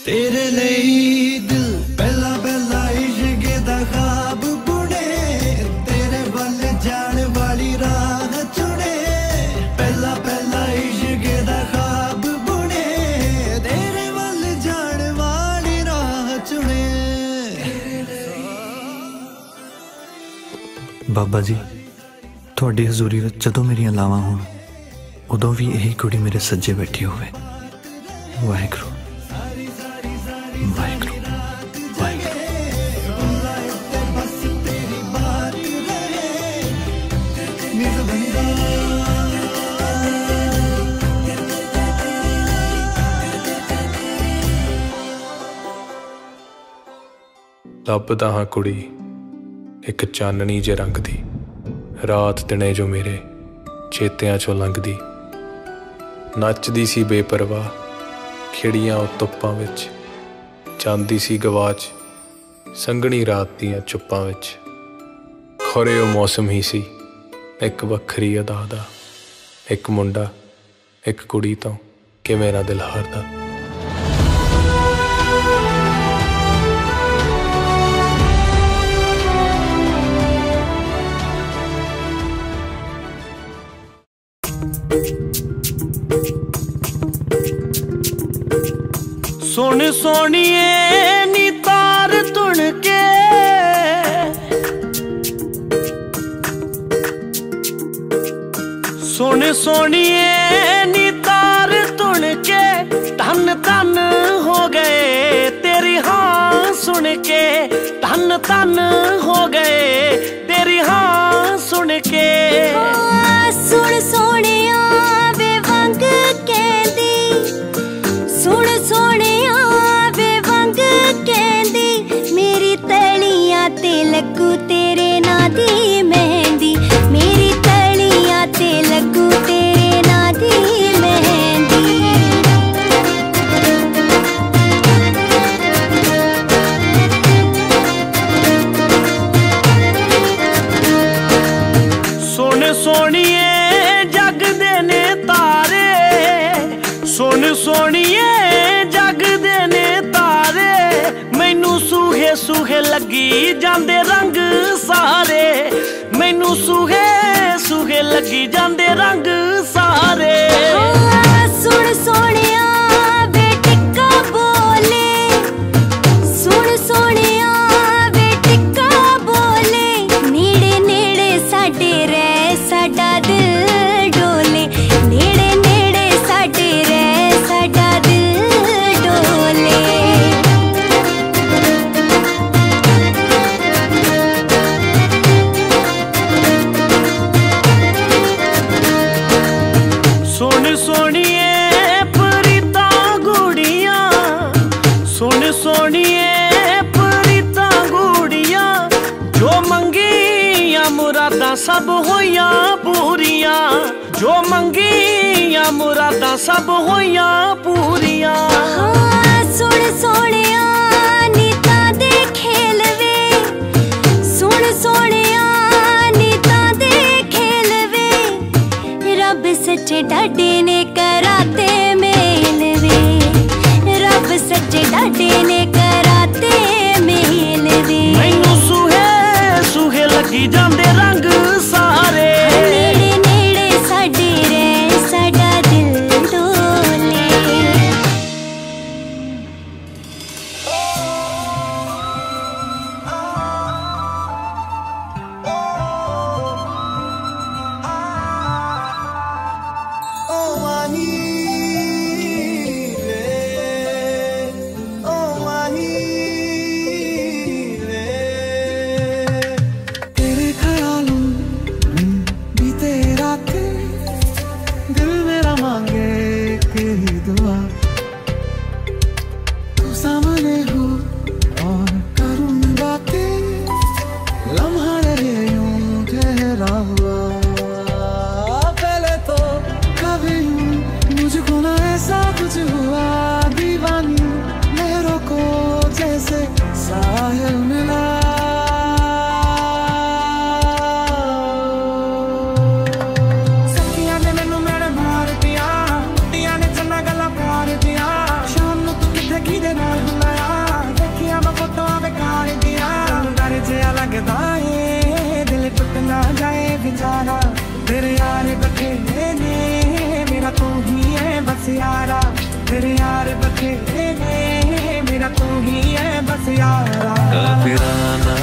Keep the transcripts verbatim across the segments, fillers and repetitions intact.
तेरे लिए दिल पहला पहला इश्क दा ख्वाब बुने, तेरे वल जान वाली राह चुने। पहला पहला इश्क दा ख्वाब बुने, तेरे वल जान वाली राह चुने। बाबा जी तुहाडी हजूरी विच जदों मेरियां लावां होण उदों भी यही कुड़ी मेरे सज्जे बैठी होवे। वाहिगुरू वाहिगुरू वाहिगुरू। ਲੱਭਦਾ ਹਾਂ ਕੁੜੀ ਇੱਕ ਚਾਨਣੀ ਜੇ ਰੰਗ ਦੀ, ਰਾਤ ਦਿਨੇ ਜੋ ਮੇਰੇ ਚੇਤਿਆਂ ਚੋਂ ਲੰਘਦੀ। ਨੱਚਦੀ ਸੀ ਬੇਪਰਵਾਹ ਖਿੜੀਆਂ ਉਤੋਪਾਂ ਵਿੱਚ, ਜਾਂਦੀ ਸੀ ਗਵਾਚ ਸੰਘਣੀ ਰਾਤ ਦੀਆਂ ਚੁੱਪਾਂ ਵਿੱਚ। ਖੋਰੇ ਉਹ ਮੌਸਮ ਹੀ ਸੀ ਇੱਕ ਵੱਖਰੀ ਅਦਾ ਦਾ, ਇੱਕ ਮੁੰਡਾ ਇੱਕ ਕੁੜੀ ਤੋਂ ਕਿਵੇਂ ਨਾ ਦਿਲ ਹਾਰਦਾ। सोन सोनिए नी तार तुण के, सोन सोनिए नी तार तुण के, धन धन हो गए तेरी हाँ सुन के, धन धन हो गए तेरी हाँ सुन के। सुन सोनिया वे वंग कहंदी, सुन सोनिया वे वंग कहंदी, मेरी तलियां ते लगू तेरे ना दी मेहंदी, मेरी तलियां ते लगू तेरे ना दी मेहंदी। सुन सोनिए जग दे ने तारे, सुन सोनिए जग दे ने तारे, मैनू सूहे सूहे लगी जांदे रंग सारे, मैनू सूहे सूहे लगी जांदे रंग सारे। सुन सोनिया वे टिक्का बोले, सुन सोनिया वे टिक्का बोले, नेड़े नेड़े साडे रह साडा दिल डोले, नेड़े नेड़े साडे रह साडा दिल डोले। सुन सोनिए परीता गुड़िया, सुन सोनिए परीता गुड़िया, जो मंगिया मुरादा सब होइया पूरिया, जो मंगिया मुरादा सब होइया पूरिया। सुन सोनिया नीता दे खेल वे, सुन सोनिया नीता दे खेल वे, रब सच्चे डाडे ने कराते मेल वे, रब सच्चे डाडे ने कराते मेल वे। मैनू सूहे सूहे लगी जांदे रंग सारे, नेड़े नेड़े साडे रह साडा दिल डोले। खेले मेरा तू ही है बस यारा। काफिराना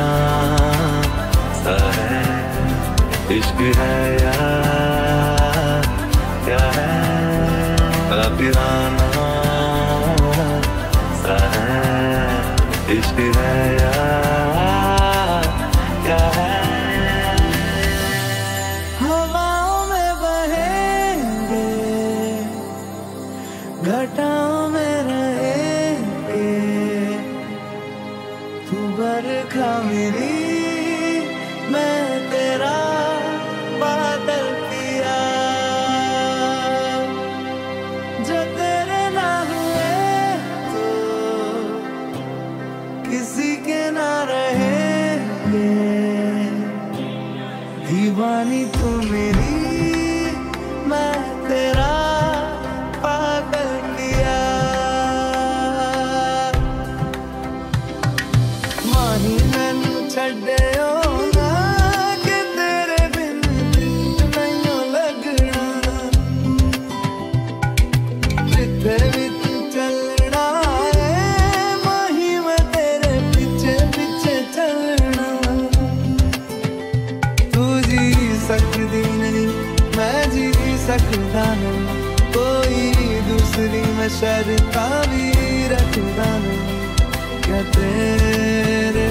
सा है इश्क है यार क्या है, काफिराना सा है इश्क है यार क्या है। हवाओं में बहेंगे घटाओं में रहेंगे, तू बरखा मेरी मैं तेरा बादल पिया, जो तेरे ना हुए तो किसी के ना रहेंगे, दीवानी तू मेरी मैं तेरा पागल किया। माही मैनू छड्डे होना कि तेरे बिन मैनू लगना, जिथे भी तू चलना है माही मैं तेरे पीछे पीछे चलना। तू जी सकदी नहीं मैं जी सकदा नहीं, कोई दूसरी मैं शर्ता भी रखदा नहीं, क्या तेरे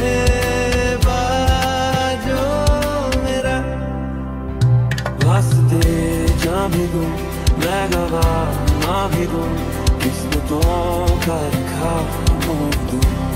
बाजो मेरा वास्ते जा भी दूं मैं गवाह ना भी दूं, किस्मतों का रखा मोड़ दूं।